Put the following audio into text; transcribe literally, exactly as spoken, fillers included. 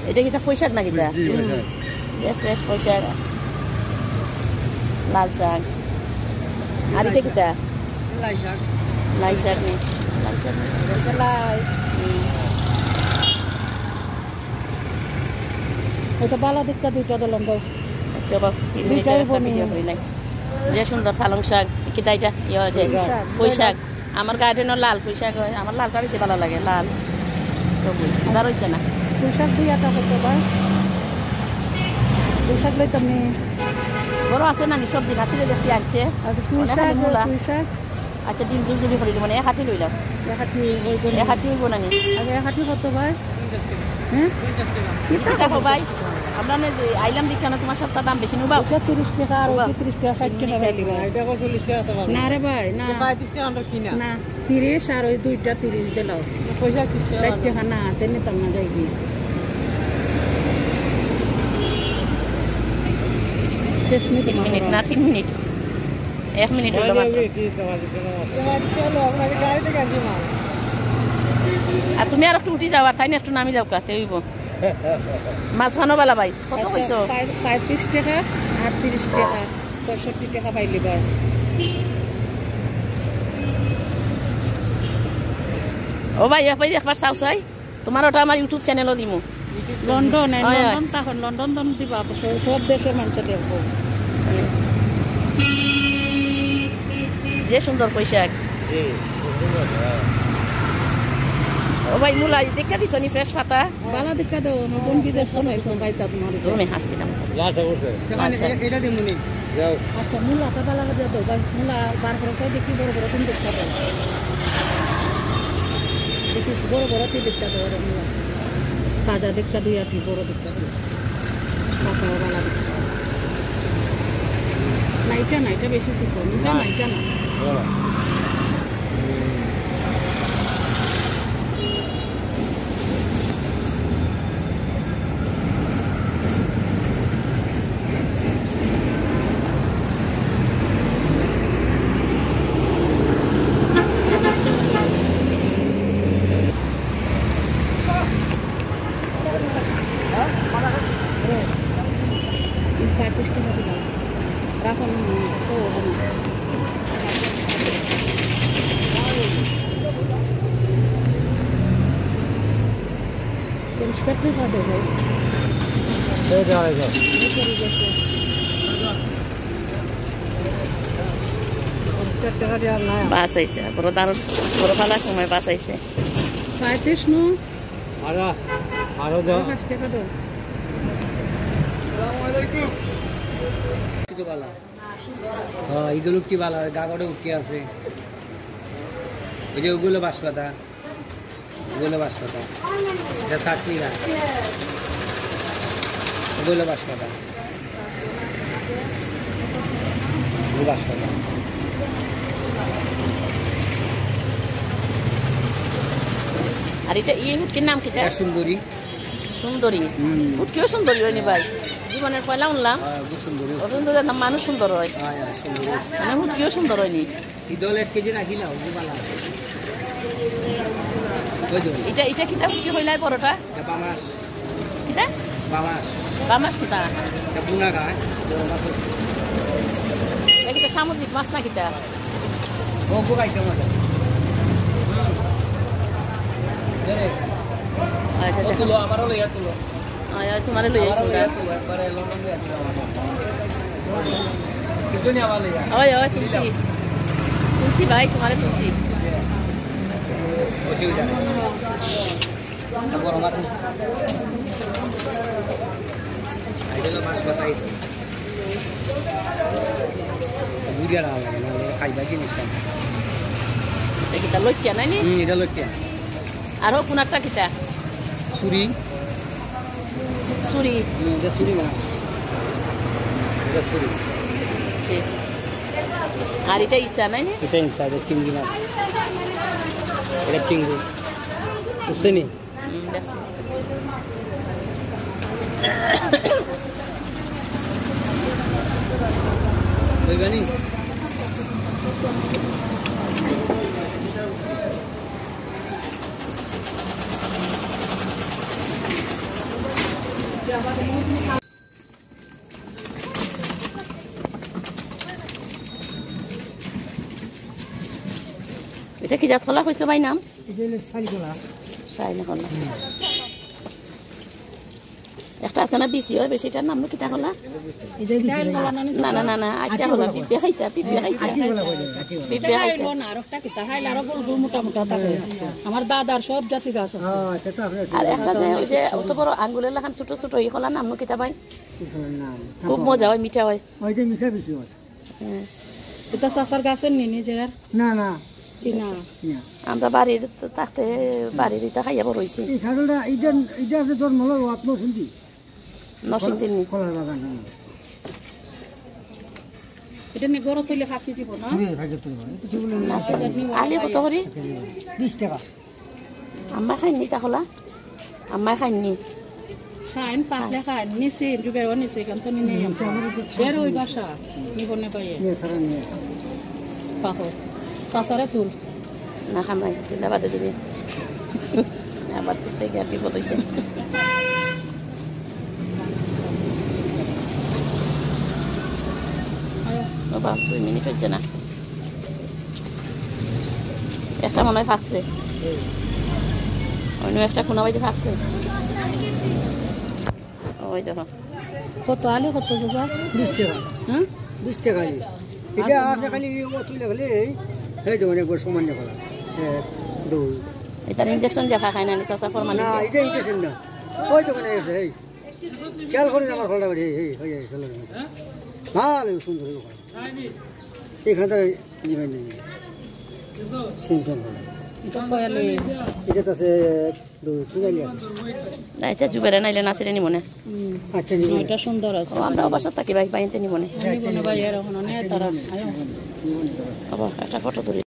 এটা কি পয়সার নাকি এটা ফ্রেশ পয়সার লাল শাক আর এটা কিটা লাই শাক লাই শাক নেই লাই শাক লাই এটা বালা দিকটা দুইটা দিলাম ভাই আচ্ছা বাবা দুইটাই ভিডিও হই নাই যে সুন্দর পালং শাক কিটা এটা ইয়া যে পুঁই শাক আমার গার্ডেনের লাল পুঁই শাক হয় আমার লালটা বেশি ভালো লাগে লাল সবুজ আর হইছে না পুঁই শাক দুই আটা কত ভাই পুঁই শাক লই তুমি বড় আছে না সব দিন আসলে দেখছি আনছে পুঁই শাক পুঁই শাক আচ্ছা ডিম জুল জুলি করে দিব মানে এক হাতি লইলাম এক হাতি হইব এক হাতি হইব না নি আগে এক হাতি কত ভাই হ্যাঁ পঞ্চাশ টাকা কত ভাই আমরা না যে আইলাম দেখানো তোমার সপ্তাহ দাম বেশি নিবা ওটা তিরিশ টাকা আর ওটা তিরিশ টাকা ষাট টাকা দিবা এটা কত চল্লিশ টাকা তো না রে ভাই না পঁয়ত্রিশ টাকা আমরা কিনা না তিরিশ আর ওই দুইটা তিরিশ দিলাও পয়সা ষাট টাকা না তেনে তো না যাইবি শেষ তিন মিনিট না তিন মিনিট এক মিনিট হলো মাত্র আর তুমি আর একটু উঠি যাও আর তাই না একটু নামি যাও কাতে হইব মাছ খানো বালা ভাই কত কইছো পঁয়ত্রিশ টাকা আর তিরিশ টাকা পঁয়ষট্টি টাকা পাইলি ভাই ও ভাই ভাই একবার চাও চাই তোমার ওটা আমার ইউটিউব চ্যানেলও দিমু লন্ডন লন্ডন তখন লন্ডন দন দিবা সব দেশের মানুষ দেখবো যে সুন্দর পয়সাক ও ভাই মুলা দেখা দিছ নি ফ্রেশ পাতা বালা দেখা দাও নতুন বিদেশ কোন হইছে ভাই তা তোমার তুমি হাসতে দাও লাটা করছে এটা দিমুনি যাও আচ্ছা মুলা তা বালা দাও ভাই মুলা বার করে সব দেখি বড় বড় তুমি দেখা দাও দেখি বড় বড় তুমি দেখা দাও মুলা তাজা দেখা দুই আর বড় দেখা দাও পাতা বালা নাইটা নাইটা বেশি শিখো নিটা নাইটা না বাস আইছে বড় দারুণ বড় ফালার সময় বাস আইছে পঁয়ত্রিশ নো আরো আরো দাও পাঁচ টাকা দাও আসসালামু আলাইকুম কিছু বালা হ্যাঁ এগুলো কি বালা গাগড়ে উঠকে আছে এই যে ওগুলো বাসপাতা ওগুলো বাসপাতা এটা চাটনি না ওগুলো বাসপাতা ও বাসপাতা আর এটা এই হুটকির নাম কি সুন্দরী সুন্দরী হুটকিও সুন্দরী হয়নি ভাই জীবনের পয়লা উনলাম সুন্দরী মানুষ সুন্দর হয় মানে হুটকিও সুন্দর হয়নি ইদল এক কেজি রাখিলাম এটা এটা কিটা হুটকি হইলাই বড়টা বামাস কিটা বামাস বামাস কিটা বুনা গায় এটা সামুদ্রিক মাছ না কিটা ও বুকাই কেমন আচ্ছা তুলো আমারও লইয়া তুলো আয় তোমারে লইয়া তুলো একবারে লন্ডন দিয়া তুলো কিছু নি আমার লইয়া ওই ওই তুলছি তুলছি ভাই তোমারে তুলছি ওই যা তারপর আমার আইডেল মাছ বাতাই বুড়িয়া না লাগে না খাইবা জিনিস এটা লইয়া না নি হুম এটা লইয়া আর হোক কোনটা কিটা ছুরি ছুরি এটা ছুরি না এটা ছুরি জি আর এটা ইসা নাই নি এটা ইসা এটা চিংড়ি মাছ এটা চিংড়ি উসেনি হুম দেখছি কইবানি এটা কি জাত কলা কইছো ভাই নাম? এটা হলো সারি কলা। সাইনা কলা। একটা আছে না বিসি হয় বেশিটার নাম কিটা কলা? এটা বিসি কলা না। না না না না আইটা কলা পিপে খাইতা পিপে খাইতা। আটি কলা কইলে আটি কলা। পিপে খাইতা না আরেকটা কিতা হাইল আর গোল গোল মোটা মোটা থাকে। আমার দাদার সব জাতি গাছ আছে। হ্যাঁ সেটা আপনি আর একটা যে ওই যে অত বড় আঙ্গুলের লাখান ছোট ছোট এই কলা নাম কিটা ভাই? কি কলার নাম? খুব মজা হয় মিঠা হয়। ওইটা মিশা বেশি হয়। হ্যাঁ এটা চাচার গাছের নি নিজের না না কিনা। না আমরা বাড়ির থাকতে বাড়ির এটা খাইয়া বড় হইছি। এই খাগলটা এটা এটা আপনি জন্ম হলো আপনি শুনতি নরসিংদীর নি কলার বাগান। হ্যাঁ এটা নি গরো তৈলে ফাঁকি দিব না। হ্যাঁ ভাগে তো এটা কি বলে আছে আলি কত করি? বিশ টাকা। আম্মা খাইনি তাহলে আম্মা খাইনি খাইন পাকলে খাইন নিছি যুগের নিছি কারণ তো নিনে এর ওই বাসা নিবনে পাইয়ে নিয়ে তারা নিয়ে পাহো চাচারে তুল না খামাই তুলে বাদে যদি আবার তুলতে গিয়ে বিপদ হয়েছে। বাবা দুই মিনিট হয়েছে না একটা মনে হয় ফাঁকছে অন্য একটা কোনা বাড়িতে ফাঁকছে। ওই দেখো কত আলি কত বাবা? বিশ টাকা। হ্যাঁ বিশ টাকা এটা আপনি খালি তুলে গেলে এই তো অনেক বড় সমান কলা এক দুই। এটার ইঞ্জেকশন দেখা খাই না চাষা ফরমান না এটা ইন্টারেস্ট না ওই তো মানে আছে এই খেয়াল করেন আমার ফলটা বাড়ি এই হয়ে যাচ্ছে ভালো সুন্দর এখানে তো নিবেন নেই সিমটম এটা কয়ালে এটা তো আছে দুই তিন আলি আছে। আচ্ছা জুবেরে নাইলে নাচেরে নি মনে আচ্ছা নিবেন এটা সুন্দর আছে। ও আমরা বাসার থাকি ভাই বাইনতে নি মনে নিবনে পাইয়ে এখন নে তারা আয়ো আবার একটা ফটো তুলি।